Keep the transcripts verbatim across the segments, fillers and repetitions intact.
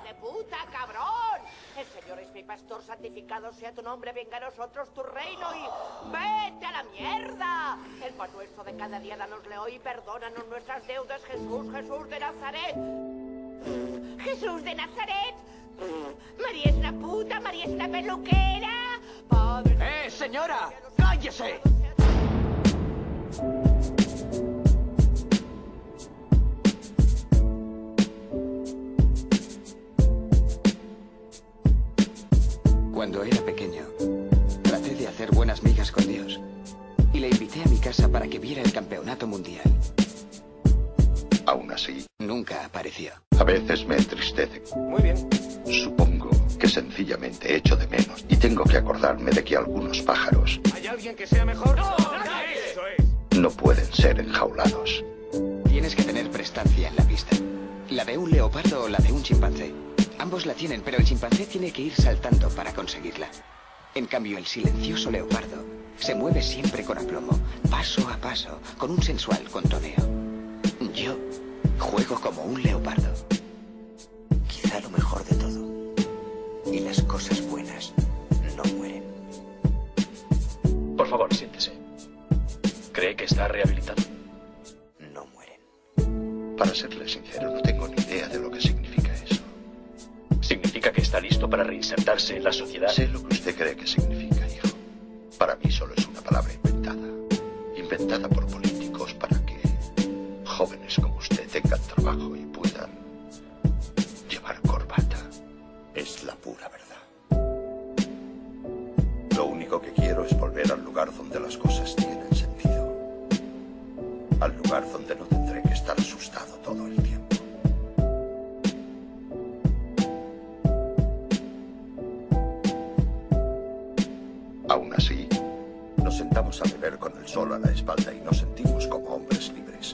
de puta, cabrón! El Señor es mi pastor, santificado sea tu nombre, venga a nosotros tu reino y... ¡vete a la mierda! El pan nuestro de cada día danosle hoy y perdónanos nuestras deudas, Jesús, Jesús de Nazaret. Jesús de Nazaret. María es una puta, María es una peluquera. Padre... ¡Eh, señora! ¡Cállese! Cuando era pequeño, traté de hacer buenas migas con Dios y le invité a mi casa para que viera el campeonato mundial. Aún así, Nunca apareció. a veces me entristece. Muy bien. Supongo que sencillamente echo de menos y tengo que acordarme de que algunos pájaros ¿Hay alguien que sea mejor? ¡No! ¡Eso es! no pueden ser enjaulados. Tienes que tener prestancia en la pista. La de un leopardo o la de un chimpancé. Ambos la tienen, pero el chimpancé tiene que ir saltando para conseguirla. En cambio, el silencioso leopardo se mueve siempre con aplomo, paso a paso, con un sensual contoneo. Yo juego como un leopardo. Quizá lo mejor de todo. Y las cosas buenas no mueren. Por favor, siéntese. ¿Cree que está rehabilitado? No mueren. Para serle sincero, no tengo ni idea de lo que significa eso. ¿Significa que está listo para reinsertarse en la sociedad? Sé lo que usted cree que significa, hijo. Para mí solo es una palabra inventada. Inventada por políticos para que jóvenes como usted tengan trabajo y puedan llevar corbata. Es la pura verdad. Lo único que quiero es volver al lugar donde las cosas tienen sentido. Al lugar donde no tendré que estar asustado todo el tiempo. Aún así, nos sentamos a beber con el sol a la espalda y nos sentimos como hombres libres.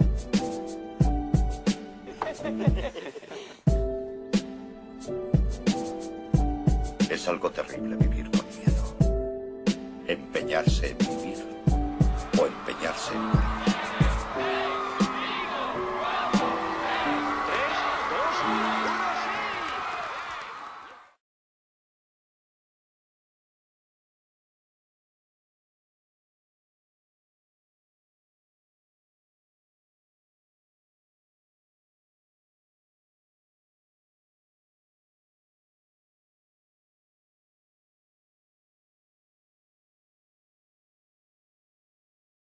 Es algo terrible vivir con miedo. Empeñarse en vivir o empeñarse en morir.